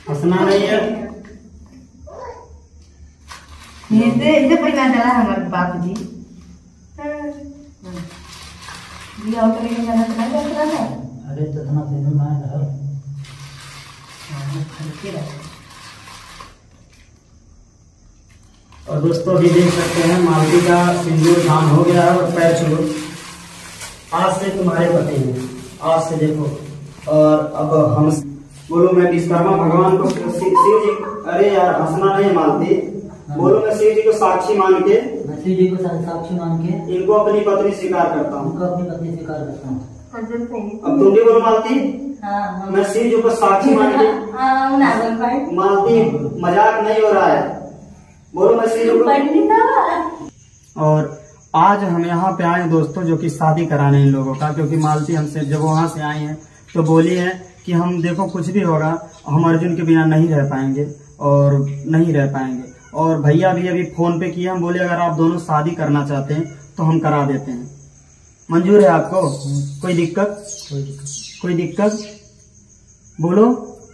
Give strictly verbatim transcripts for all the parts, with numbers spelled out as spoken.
हंसना नहीं है। ये इसे पहला चला हमारे बाप जी ये और करेंगे ज्यादा तो नहीं चला है। अरे तो इतना दिन में रहो और दोस्तों अभी देख सकते हैं मालती का सिंदूर दान हो गया है और पैर छुओ। आज से तुम्हारे पति हैं, आज से देखो। और अब हम बोलो मैं विश्वकर्मा भगवान को शिव जी, अरे यार हंसना नहीं मालती, बोलो मैं शिव जी को साक्षी मान के, मैं शिव जी को साक्षी मान के इनको अपनी पत्नी स्वीकार करता हूँ, उनको अपनी पत्नी स्वीकार करता हूँ। अब तुम भी बोलो मालती, मैं शिव जी को साक्षी मान के। मालती मजाक नहीं हो रहा है, बोलो मैं शिव जी को। और आज हम यहाँ पे आए दोस्तों जो कि शादी कराने इन लोगों का, क्योंकि मालती हमसे जब वहां से आई हैं तो बोली है कि हम देखो कुछ भी होगा हम अर्जुन के बिना नहीं रह पाएंगे और नहीं रह पाएंगे। और भैया भी अभी फोन पे किए, हम बोले अगर आप दोनों शादी करना चाहते हैं तो हम करा देते हैं, मंजूर है आपको? कोई दिक्कत? कोई दिक्कत कोई दिक्कत बोलो,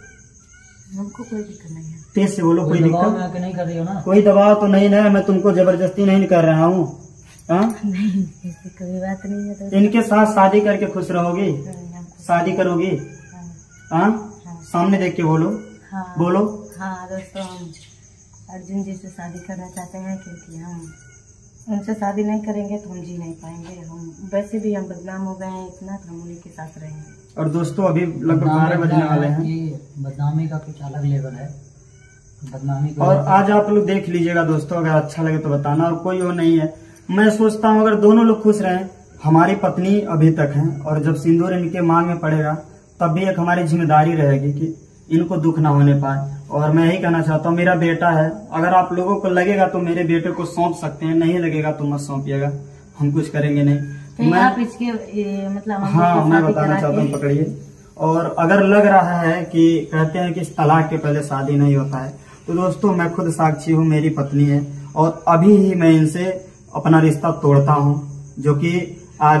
हमको कोई दिक्कत नहीं है। तेज से बोलो, कोई दिक्कत नहीं कर रही हो ना? कोई दबाव तो नहीं है, मैं तुमको जबरदस्ती नहीं कर रहा हूँ। नहीं ऐसी कोई बात नहीं है। तो इनके साथ शादी करके खुश रहोगी? शादी करोगी? हाँ, सामने देख के बोलो। हाँ बोलो। हाँ दोस्तों हम अर्जुन जी से शादी करना चाहते हैं, क्योंकि हम उनसे शादी नहीं करेंगे तो हम जी नहीं पाएंगे। हम वैसे भी हम बदनाम हो गए हैं इतना, तो हम उन्हीं के साथ रहेंगे। और दोस्तों अभी लगभग बारह बजने वाले हैं। बदनामी का कुछ अलग लेवल है, बदनामी। और आज आप लोग देख लीजिएगा दोस्तों, अगर अच्छा लगे तो बताना। और कोई वो नहीं है, मैं सोचता हूँ अगर दोनों लोग खुश रहें। हमारी पत्नी अभी तक है और जब सिंदूर इनके मांग में पड़ेगा तब भी एक हमारी जिम्मेदारी रहेगी कि इनको दुख ना होने पाए। और मैं यही कहना चाहता हूँ, मेरा बेटा है, अगर आप लोगों को लगेगा तो मेरे बेटे को सौंप सकते हैं, नहीं लगेगा तो मत सौंपिएगा, हम कुछ करेंगे नहीं। तो मैं आप इसके ए, मतलब हाँ मैं बताना चाहता हूँ, पकड़िए। और अगर लग रहा है कि कहते हैं कि तलाक के पहले शादी नहीं होता है, तो दोस्तों मैं खुद साक्षी हूँ, मेरी पत्नी है और अभी ही मैं इनसे अपना रिश्ता तोड़ता हूँ, जो कि आज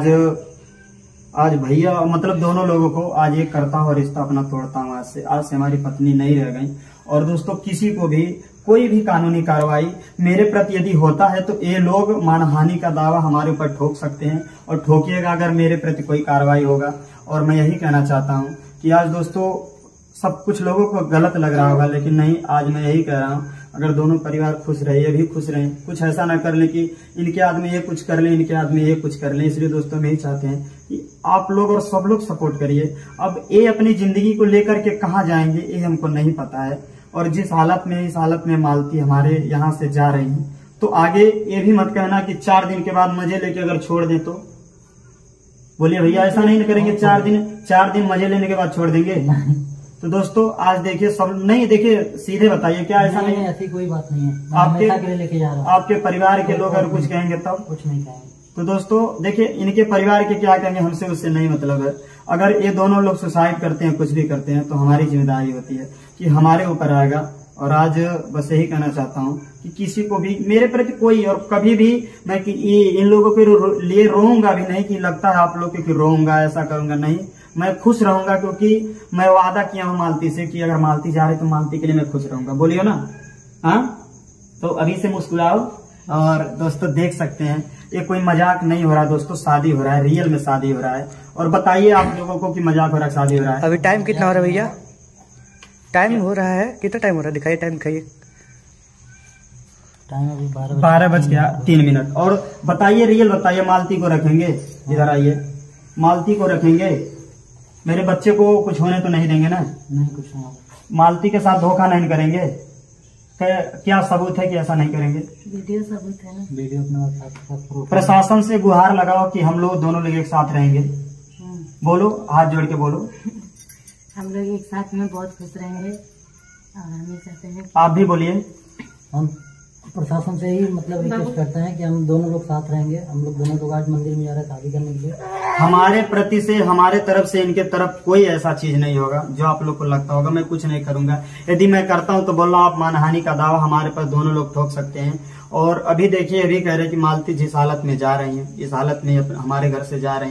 आज भैया मतलब दोनों लोगों को आज ये करता हूँ, रिश्ता अपना तोड़ता हूँ। आज से आज से हमारी पत्नी नहीं रह गई। और दोस्तों किसी को भी कोई भी कानूनी कार्रवाई मेरे प्रति यदि होता है तो ये लोग मानहानि का दावा हमारे ऊपर ठोक सकते हैं, और ठोकिएगा अगर मेरे प्रति कोई कार्रवाई होगा। और मैं यही कहना चाहता हूँ कि आज दोस्तों सब कुछ लोगों को गलत लग रहा होगा, लेकिन नहीं, आज मैं यही कह रहा हूँ अगर दोनों परिवार खुश रहे, ये भी खुश रहें, कुछ ऐसा ना कर ले कि इनके आदमी ये कुछ कर ले, इनके आदमी ये कुछ कर ले। इसलिए दोस्तों मैं यही चाहते हैं कि आप लोग और सब लोग सपोर्ट करिए। अब ये अपनी जिंदगी को लेकर के कहाँ जाएंगे ये हमको नहीं पता है, और जिस हालत में इस हालत में मालती हमारे यहाँ से जा रही है, तो आगे ये भी मत कहना कि चार दिन के बाद मजे लेके अगर छोड़ दे तो बोलिए भैया ऐसा नहीं करेंगे, चार दिन चार दिन मजे लेने के बाद छोड़ देंगे। तो दोस्तों आज देखिए सब नहीं, देखिए सीधे बताइए क्या ऐसा नहीं, नहीं है? ऐसी कोई बात नहीं है। आपके के लिए लेके जा रहा हूं। आपके परिवार के लोग अगर कुछ कहेंगे तब कुछ नहीं कहेंगे। तो दोस्तों देखिए इनके परिवार के क्या कहेंगे हमसे, उससे नहीं मतलब है। अगर ये दोनों लोग सुसाइड करते हैं, कुछ भी करते हैं, तो हमारी जिम्मेदारी होती है कि हमारे ऊपर आएगा। और आज बस यही कहना चाहता हूँ कि किसी को भी मेरे प्रति कोई, और कभी भी मैं कि इन लोगों के लिए रोऊंगा भी नहीं कि लगता है आप लोग कि रोऊंगा, ऐसा करूंगा नहीं। मैं खुश रहूंगा, क्योंकि मैं वादा किया हूँ मालती से कि अगर मालती जा रही तो मालती के लिए मैं खुश रहूंगा। बोलियो ना? हाँ, तो अभी से मुस्कुराओ। और दोस्तों देख सकते हैं ये कोई मजाक नहीं हो रहा दोस्तों, शादी हो रहा है, रियल में शादी हो रहा है। और बताइए आप लोगों को कि मजाक हो रहा है, शादी हो रहा है। अभी टाइम कितना हो रहा है भैया? टाइम हो रहा है, कितना टाइम हो रहा है? दिखाइए टाइम, दिखाइए। टाइम अभी बारह बारह बज गया तीन मिनट। और बताइए रियल बताइए, मालती को रखेंगे? इधर आइए, मालती को रखेंगे? मेरे बच्चे को कुछ होने तो नहीं देंगे ना? नहीं, कुछ नहीं। मालती के साथ धोखा नहीं करेंगे? क्या सबूत है कि ऐसा नहीं करेंगे? वीडियो सबूत है ना? वीडियो अपने प्रशासन से गुहार लगाओ कि हम लोग दोनों लोग एक साथ रहेंगे। बोलो, हाथ जोड़ के बोलो। हम लोग एक साथ में बहुत खुश रहेंगे और हम ये चाहते हैं। आप भी बोलिए। हम प्रशासन से ही मतलब रिक्वेस्ट करते हैं कि हम दोनों लोग साथ रहेंगे। हम लोग दोनों लोग आज मंदिर में जा रहे हैं शादी करने के लिए। हमारे प्रति से, हमारे तरफ से इनके तरफ कोई ऐसा चीज नहीं होगा जो आप लोग को लगता होगा। मैं कुछ नहीं करूंगा, यदि मैं करता हूं तो बोलो आप मानहानि का दावा हमारे पर दोनों लोग ठोक सकते हैं। और अभी देखिए, अभी कह रहे हैं कि मालती जिस हालत में जा रही है, इस हालत में हमारे घर से जा रही है,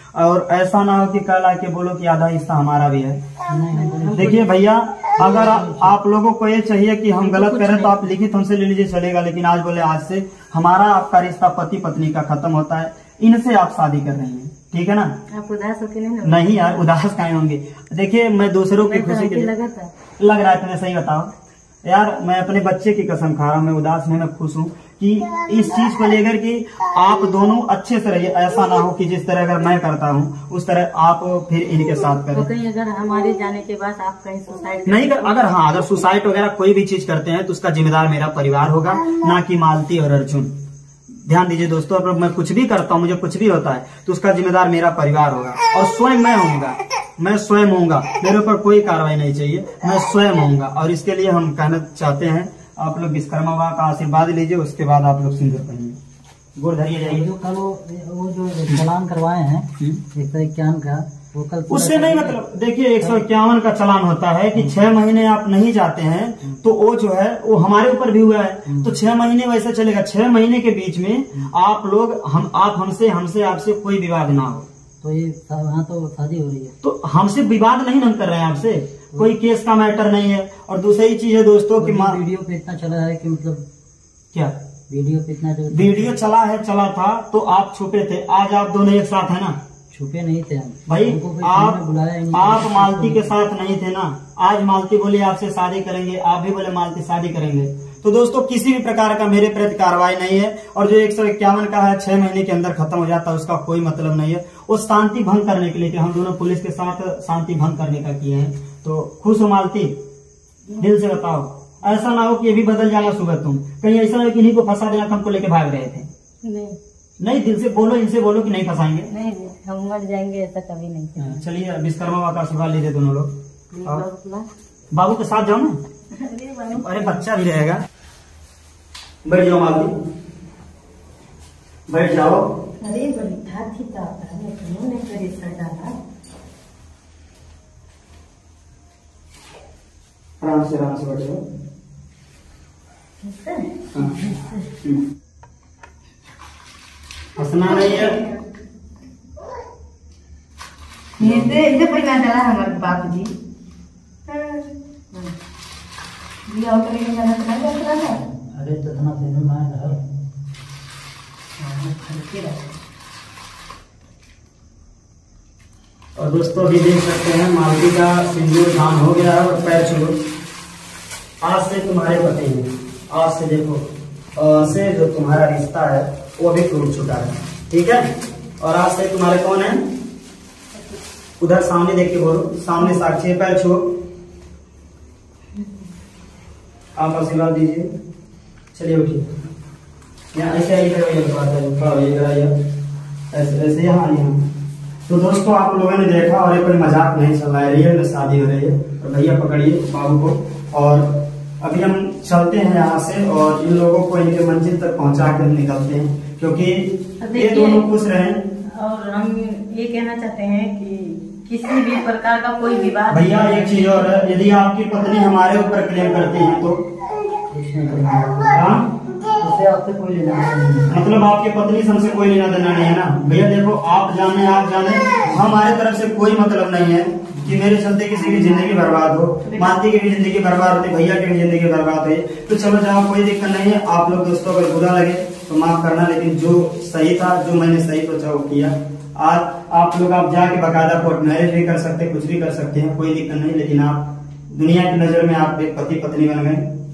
और ऐसा ना हो कि कल आके बोलो कि आधा हिस्सा हमारा भी है। नहीं, देखिए भैया, अगर आ, आप लोगों को ये चाहिए कि हम गलत करें तो आप लिखित हमसे ले लीजिए, चलेगा। लेकिन आज बोले आज से हमारा आपका रिश्ता पति पत्नी का खत्म होता है, इनसे आप शादी कर रही हैं, ठीक है ना? आप उदास होके नहीं ना? नहीं यार, उदास काहे होंगे। देखिए मैं दूसरों की खुशी के लिए लगा था लग रहा है, तुम्हें सही बताओ यार, मैं अपने बच्चे की कसम खा रहा हूँ, मैं उदास नहीं, मैं खुश हूँ कि इस चीज को लेकर कि आप दोनों अच्छे से रहिए। ऐसा ना हो कि जिस तरह अगर मैं करता हूँ उस तरह आप फिर इनके साथ तो करें। कहीं अगर हमारे जाने के बाद आप कहीं सुसाइड नहीं कर, अगर हाँ अगर सुसाइड वगैरह कोई भी चीज करते हैं तो उसका जिम्मेदार मेरा परिवार होगा, ना कि मालती और अर्जुन। ध्यान दीजिए दोस्तों, अगर मैं कुछ भी करता हूँ, मुझे कुछ भी होता है तो उसका जिम्मेदार मेरा परिवार होगा और स्वयं मैं होऊंगा। मैं स्वयं होऊंगा, मेरे ऊपर कोई कार्रवाई नहीं चाहिए, मैं स्वयं होऊंगा। और इसके लिए हम कहना चाहते हैं, आप लोग विश्वकर्मा बाबा का आशीर्वाद लीजिए, उसके बाद आप लोग सिंदूर पहनिए। गोड़ धरिए जाइए। जो कल वो वो जो चालान करवाए हैं एक सौ इक्यावन का, वो कल उससे नहीं मतलब, देखिए एक सौ इक्यावन का चालान होता है कि छह महीने आप नहीं जाते हैं तो वो जो है वो हमारे ऊपर भी हुआ है, तो छह महीने वैसे चलेगा। छह महीने के बीच में आप लोग हम आप हमसे हमसे आपसे कोई विवाद ना हो। तो ये वहाँ तो शादी हो रही है, तो हमसे विवाद नहीं हम कर रहे हैं, आपसे कोई केस का मैटर नहीं है। और दूसरी चीज है दोस्तों कि माँ वीडियो पे इतना चला है कि मतलब क्या वीडियो पे इतना जो वीडियो चला है, चला था तो आप छुपे थे, आज आप दोनों एक साथ है ना? छुपे नहीं थे हम भाई हमको कोई आप किसी ने बुलाया ही नहीं। आप मालती के साथ नहीं थे ना? आज मालती बोली आपसे शादी करेंगे, आप भी बोले मालती शादी करेंगे। तो दोस्तों किसी भी प्रकार का मेरे प्रति कार्रवाई नहीं है। और जो एक सौ इक्यावन का है छह महीने के अंदर खत्म हो जाता है, उसका कोई मतलब नहीं है। वो शांति भंग करने के लिए कि हम दोनों पुलिस के साथ शांति भंग करने का किए हैं। तो खुश हो मालती? दिल से बताओ, ऐसा ना हो कि ये भी बदल जाना सुबह तुम, कहीं ऐसा हो कि इन्हीं को फंसा देना, हमको लेके भाग रहे थे। नहीं नहीं, दिल से बोलो, इनसे बोलो कि नहीं फंसाएंगे। नहीं नहीं, हम मर जाएंगे ऐसा कभी नहीं। चलिए विश्वकर्मा बाबा का आशीर्वाद लीजिए दोनों लोग। और बाबू बाबू के साथ जाओ ना, अरे बच्चा भी रहेगा। बैठ जाओ मालती, बैठ जाओ। अरे बैठा थी तो करे सजा आराम से आराम से बैठ जाओ। हंसना नहीं है। इसे इसे पहला चला हमारे बाप जी दिया और करेंगे जाना चला चला था। अरे तो इतना दिन में आया है और दोस्तों अभी देख सकते हैं मालती का सिंदूर दान हो गया है और पैर छू। आज से तुम्हारे पति हैं, आज से देखो आज से जो तुम्हारा रिश्ता है वो भी टूट चुका है, ठीक है? और आज से तुम्हारे कौन है? उधर सामने देख के बोलो, सामने साक्षी है, पैर छू। आप आशीर्वाद दीजिए। चलिए उठिए, यहाँ ऐसे आई ऐसे ऐसे यहाँ यहाँ। तो दोस्तों आप लोगों ने देखा और ये कोई मजाक नहीं चल रहा है, रियल में शादी हो रही है। और भैया पकड़िए बाबू को और अभी हम चलते हैं यहाँ से और इन लोगों को इनके मंजिल तक पहुँचा कर निकलते हैं, क्योंकि ये दोनों खुश रहें। और हम ये कहना चाहते हैं कि किसी भी प्रकार का कोई विवाद भैया एक चीज और है, यदि आपकी पत्नी हमारे ऊपर क्लेम करती है तो हाँ उससे आपसे कोई लेना नहीं है। मतलब आपकी पत्नी से हमसे कोई लेना देना नहीं है ना? भैया देखो, आप जाने आप जाने हमारे तरफ से कोई मतलब नहीं है कि मेरे चलते किसी की जिंदगी बर्बाद हो, मालती की भी जिंदगी बर्बाद होती, भैया की भी जिंदगी बर्बाद हुई। तो चलो जाओ, कोई दिक्कत नहीं है। आप लोग दोस्तों अगर बुरा लगे तो माफ करना, लेकिन जो सही था, जो मैंने सही सोचा वो किया। आज आप लोग आप जाके बाकायदा कोर्ट मैरिज भी कर सकते, कुछ भी कर सकते हैं, कोई दिक्कत नहीं। लेकिन आप दुनिया की नजर में आप एक पति पत्नी बन गए।